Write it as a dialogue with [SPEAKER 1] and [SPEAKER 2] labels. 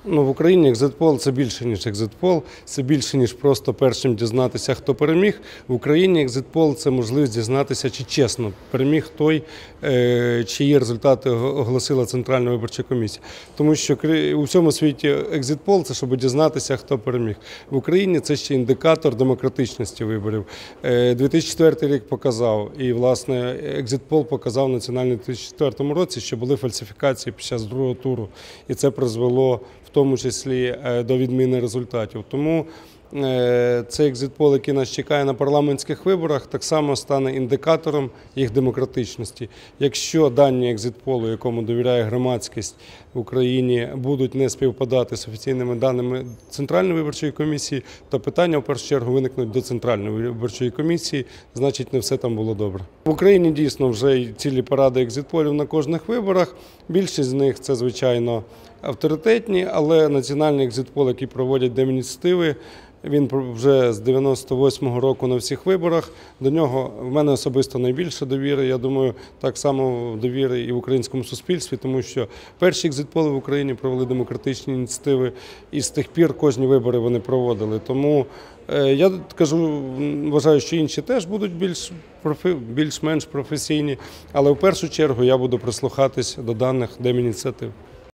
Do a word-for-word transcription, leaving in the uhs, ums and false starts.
[SPEAKER 1] Ну, в Україні екзит-пол – це більше, ніж екзит-пол, це більше, ніж просто першим дізнатися, хто переміг. В Україні екзит-пол – це можливість дізнатися, чи чесно переміг той, чиї результати оголосила Центральна виборча комісія. Тому що у всьому світі екзит-пол – це щоб дізнатися, хто переміг. В Україні це ще індикатор демократичності виборів. дві тисячі четвертий рік показав, і, власне, екзит-пол показав національний у дві тисячі четвертому році, що були фальсифікації під час другого туру, і це призвело в тому числі до відміни результатів. Тому цей екзит-пол, який нас чекає на парламентських виборах, так само стане індикатором їх демократичності. Якщо дані екзит-полу, якому довіряє громадськість в Україні, будуть не співпадати з офіційними даними Центральної виборчої комісії, то питання в першу чергу виникнуть до Центральної виборчої комісії, значить не все там було добре. В Україні дійсно вже цілі паради екзит-полів на кожних виборах. Більшість з них це, звичайно, авторитетні, але національний екзит-пол, який проводять демініцитиви, він вже з дев'яносто восьмого року на всіх виборах. До нього в мене особисто найбільше довіри. Я думаю, так само довіри і в українському суспільстві, тому що перші екзит-поли в Україні провели демократичні ініціативи, і з тих пір кожні вибори вони проводили. Тому я кажу, вважаю, що інші теж будуть більш більш-менш професійні, але в першу чергу я буду прислухатись до даних демініцитив.